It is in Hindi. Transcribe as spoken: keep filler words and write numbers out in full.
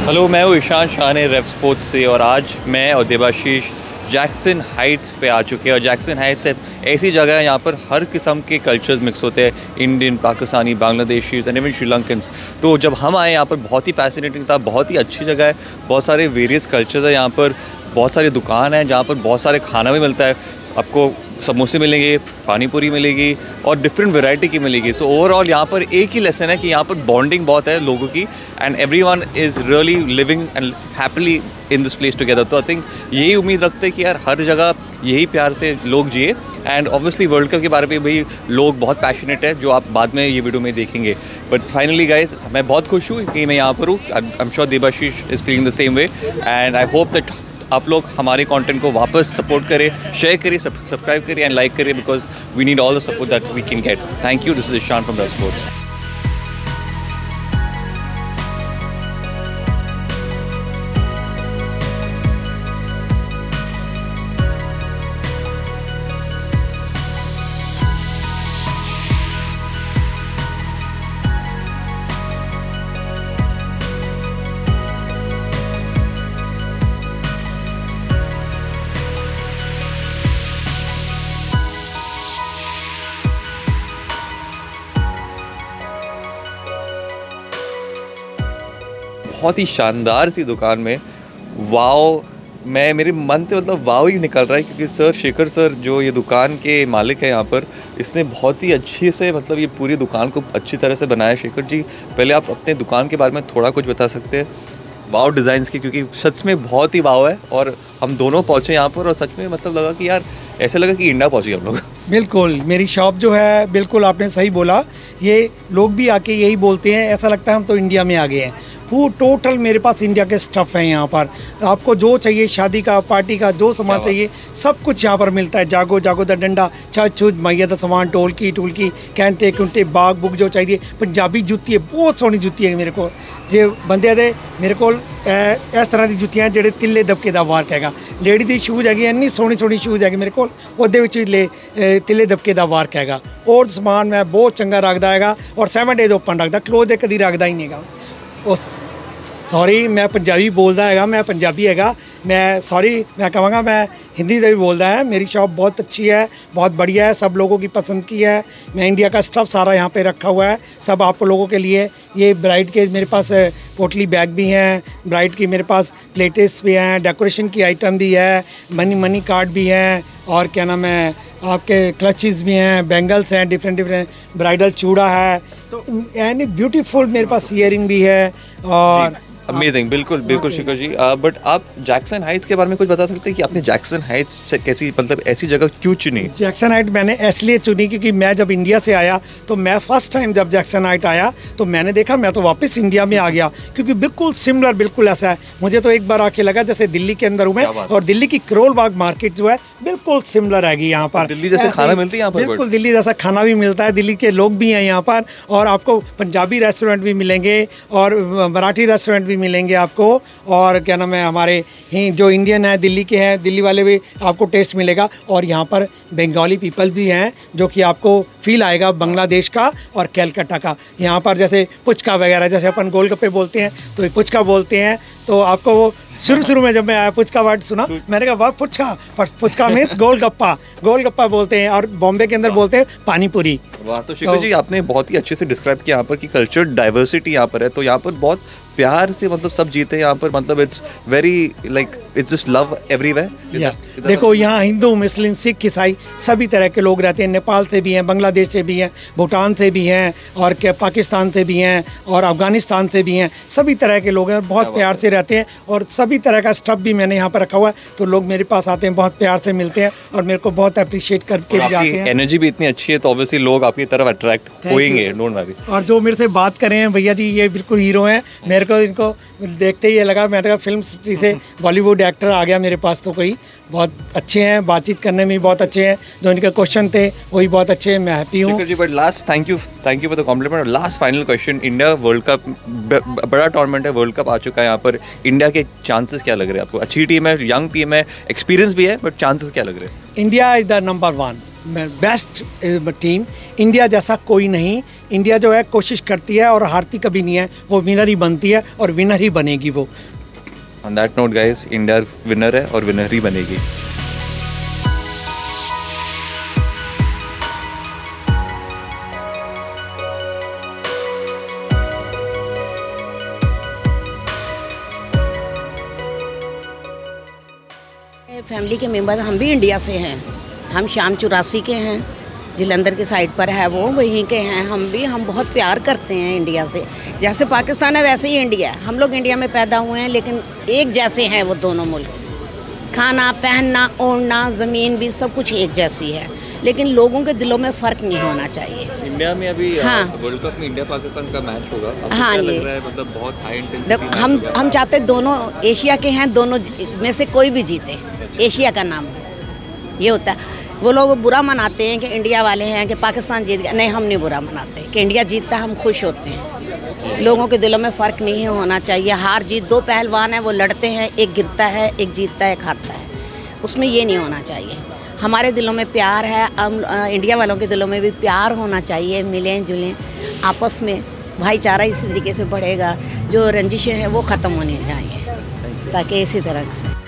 हेलो, मैं हूँ ईशान शाह ने रेव स्पोर्ट्स से और आज मैं और देवाशीष जैक्सन हाइट्स पे आ चुके हैं। और जैक्सन हाइट्स एक ऐसी जगह है यहाँ पर हर किस्म के कल्चर्स मिक्स होते हैं, Indian, Pakistani, Bangladeshi and even Sri Lankans. तो जब हम आए यहाँ पर बहुत ही फैसिनेटिंग था, बहुत ही अच्छी जगह है, बहुत सारे वेरियस कल्चर्स है यहाँ पर, बहुत सारी दुकान है जहाँ पर बहुत सारे खाना भी मिलता है। आपको समोसे मिलेंगे, पानी पूरी मिलेगी और डिफरेंट वैरायटी की मिलेगी। सो ओवरऑल यहाँ पर एक ही लेसन है कि यहाँ पर बॉन्डिंग बहुत है लोगों की and everyone is really living and happily in this place together. तो आई थिंक यही उम्मीद रखते हैं कि यार हर जगह यही प्यार से लोग जिए। एंड ऑब्वियसली वर्ल्ड कप के बारे में भी लोग बहुत पैशनेट है, जो आप बाद में ये वीडियो में देखेंगे। बट फाइनली गाइज, मैं बहुत खुश हूँ कि मैं यहाँ पर हूँ। I am sure Debashish is feeling the same way and I hope that आप लोग हमारे कंटेंट को वापस सपोर्ट करें, शेयर करें, सब्सक्राइब करें एंड लाइक करें, because we need all the support that we can get. Thank you. This is Ishan from Rev Sports. बहुत ही शानदार सी दुकान में वाओ, मैं मेरे मन से मतलब वाओ ही निकल रहा है, क्योंकि सर शेखर सर जो ये दुकान के मालिक है यहाँ पर, इसने बहुत ही अच्छे से मतलब ये पूरी दुकान को अच्छी तरह से बनाया। शेखर जी, पहले आप अपने दुकान के बारे में थोड़ा कुछ बता सकते हैं वाओ डिज़ाइंस की, क्योंकि सच में बहुत ही वाओ है। और हम दोनों पहुँचे यहाँ पर और सच में मतलब लगा कि यार ऐसा लगा कि इंडिया पहुँचे हम लोग। बिल्कुल, मेरी शॉप जो है, बिल्कुल आपने सही बोला, ये लोग भी आके यही बोलते हैं, ऐसा लगता है हम तो इंडिया में आ गए हैं। वो टोटल मेरे पास इंडिया के स्टफ़ हैं यहाँ पर। आपको जो चाहिए, शादी का, पार्टी का जो सामान चाहिए, सब कुछ यहाँ पर मिलता है। जागो जागो द डंडा, छत छुत मैया दा सामान, टोलकी टूलकी, कैंटे कुंटे, बाग बुग जो चाहिए। पंजाबी जुत्ती है, बहुत सोहनी जुत्ती है मेरे को। जे बंदे दे मेरे को इस तरह की जुत्तियां ਜਿਹੜੇ तिल्ले दबके ਦਾ ਵਾਰਕ ਹੈਗਾ। ਲੇਡੀ ਦੀ ਸ਼ੂਜ਼ ਹੈਗੀ, ਇੰਨੀ ਸੋਹਣੀ ਸੋਹਣੀ ਸ਼ੂਜ਼ ਹੈਗੀ ਮੇਰੇ ਕੋਲ, ਉਹਦੇ ਵਿੱਚ ਵੀ ਤਿੱਲੇ ਦਬਕੇ ਦਾ ਵਾਰਕ ਹੈਗਾ। ਔਰ ਸਮਾਨ ਮੈਂ ਬਹੁਤ ਚੰਗਾ ਰੱਖਦਾ ਹੈਗਾ ਔਰ ਸੈਵਨ ਡੇਜ਼ ਓਪਨ ਰੱਖਦਾ, ਕਲੋਜ਼ ਦੇ ਕਦੀ ਰੱਖਦਾ ਹੀ ਨਹੀਂ ਹੈਗਾ। ਉਸ सॉरी, मैं पंजाबी बोलता है, मैं पंजाबी है, मैं सॉरी मैं कहूँगा, मैं हिंदी से भी बोलता है। मेरी शॉप बहुत अच्छी है, बहुत बढ़िया है, सब लोगों की पसंद की है। मैं इंडिया का स्टफ़ सारा यहाँ पे रखा हुआ है, सब आप लोगों के लिए। ये ब्राइड के मेरे पास पोटली बैग भी हैं, ब्राइड की मेरे पास प्लेटेस भी हैं, डेकोरेशन की आइटम भी है, मनी मनी कार्ड भी हैं, और क्या नाम है आपके क्लचेस भी हैं, बैंगल्स हैं, डिफरेंट डिफरेंट ब्राइडल चूड़ा है, तो यानी ब्यूटीफुल मेरे पास ईयरिंग भी है। और अमेजिंग, बिल्कुल बिल्कुल शेखर जी। बट आप जैक्सन हाइट्स के बारे में कुछ बता सकते हैं कि आपने जैक्सन हाइट्स कैसी, मतलब ऐसी जगह क्यों चुनी? जैक्सन हाइट मैंने इसलिए चुनी क्योंकि मैं जब इंडिया से आया तो मैं फर्स्ट टाइम जब जैक्सन हाइट आया तो मैंने देखा, मैं तो वापस इंडिया में आ गया, क्योंकि बिल्कुल सिमिलर, बिल्कुल ऐसा है। मुझे तो एक बार आके लगा जैसे दिल्ली के अंदर हूँ मैं, और दिल्ली की करोल बाग मार्केट जो है बिल्कुल सिमिलर हैगी यहाँ पर। दिल्ली जैसे खाना मिलती है यहाँ पर? बिल्कुल दिल्ली जैसा खाना भी मिलता है, दिल्ली के लोग भी हैं यहाँ पर, और आपको पंजाबी रेस्टोरेंट भी मिलेंगे और मराठी रेस्टोरेंट भी मिलेंगे आपको, और क्या नाम है हमारे ही जो इंडियन है, दिल्ली के हैं, दिल्ली वाले भी आपको टेस्ट मिलेगा। और यहाँ पर बंगाली पीपल भी हैं, जो कि आपको फील आएगा बांग्लादेश का और कलकत्ता का। यहाँ पर जैसे पुचका वगैरह, जैसे अपन गोलगप्पे बोलते हैं तो ये पुचका बोलते हैं। तो आपको वो शुरू शुरू में जब मैं आया पुचका वर्ड सुना, मैंने कहा वाह पुचका, पुचका मीन्स गोलगप्पा, गोलगप्पा बोलते हैं, और बॉम्बे के अंदर बोलते हैं पानी पूरी। वाह, तो शेखर जी आपने बहुत ही अच्छे से डिस्क्राइब किया यहाँ पर कि कल्चर डाइवर्सिटी यहाँ पर है, तो यहाँ पर बहुत प्यार से मतलब सब जीते हैं यहाँ पर, मतलब it's very like it's just love everywhere. देखो यहाँ हिंदू, मुस्लिम, सिख, ईसाई सभी तरह के लोग रहते हैं। नेपाल से भी हैं, बांग्लादेश से भी हैं, भूटान से भी हैं, और क्या पाकिस्तान से भी हैं, और अफगानिस्तान से भी हैं, सभी तरह के लोग हैं, बहुत प्यार से रहते हैं। और सभी तरह का स्टफ़ भी मैंने यहाँ पर रखा हुआ है, तो लोग मेरे पास आते हैं, बहुत प्यार से मिलते हैं और मेरे को बहुत अप्रिशिएट करके भी जाते हैं। एनर्जी भी इतनी अच्छी है तो ऑब्वियसली लोग आपकी तरफ अट्रैक्ट होंगे, डोंट वरी। और जो मेरे से बात कर रहे हैं भैया जी, ये बिल्कुल हीरो हैं। मेरे को इनको देखते ही ये लगा, मैं तो फिल्म सिटी से बॉलीवुड एक्टर आ गया मेरे पास, तो कोई बहुत अच्छे हैं, बातचीत करने में भी बहुत अच्छे हैं, जो इनके क्वेश्चन थे वही बहुत अच्छे हैं, मैं हैप्पी हूँ। जी, but last thank you thank you for the compliment. Last final question, India world cup, बड़ा टूर्नामेंट है, वर्ल्ड कप आ चुका है यहाँ पर, इंडिया के चांसेस क्या लग रहे हैं आपको? अच्छी टीम है, यंग टीम है, एक्सपीरियंस भी है, बट चांसेस क्या लग रहे हैं? India is the number one. Best team, India जैसा कोई नहीं। इंडिया जो है कोशिश करती है और हारती कभी नहीं है, वो विनर ही बनती है और विनर ही बनेगी वो। On that note guys, India winner है और विनर ही बनेगी। फैमिली के मेंबर हम भी इंडिया से हैं, हम शाम चौरासी के हैं, जलंधर की साइड पर है वो, वहीं के हैं हम भी। हम बहुत प्यार करते हैं इंडिया से, जैसे पाकिस्तान है वैसे ही इंडिया है। हम लोग इंडिया में पैदा हुए हैं, लेकिन एक जैसे हैं वो दोनों मुल्क। खाना पहनना ओढ़ना ज़मीन भी सब कुछ एक जैसी है, लेकिन लोगों के दिलों में फ़र्क नहीं होना चाहिए। इंडिया में अभी हाँ वर्ल्ड कप में इंडिया पाकिस्तान का मैच होगा, आपको हाँ क्या ये लग रहा है? मतलब बहुत हाई इंटेंसिटी हम हम चाहते हैं दोनों एशिया के हैं, दोनों में से कोई भी जीते, एशिया का नाम ये होता है। वो लोग बुरा मनाते हैं कि इंडिया वाले हैं कि पाकिस्तान जीत गया, नहीं हम नहीं बुरा मनाते कि इंडिया जीतता, हम खुश होते हैं। लोगों के दिलों में फ़र्क नहीं होना चाहिए। हार जीत दो पहलवान हैं, वो लड़ते हैं, एक गिरता है, एक जीतता है, एक हारता है, उसमें ये नहीं होना चाहिए। हमारे दिलों में प्यार है, हम इंडिया वालों के दिलों में भी प्यार होना चाहिए, मिलें जुलें आपस में, भाईचारा इसी तरीके से बढ़ेगा। जो रंजिशें हैं वो ख़त्म होनी चाहिए, ताकि इसी तरह से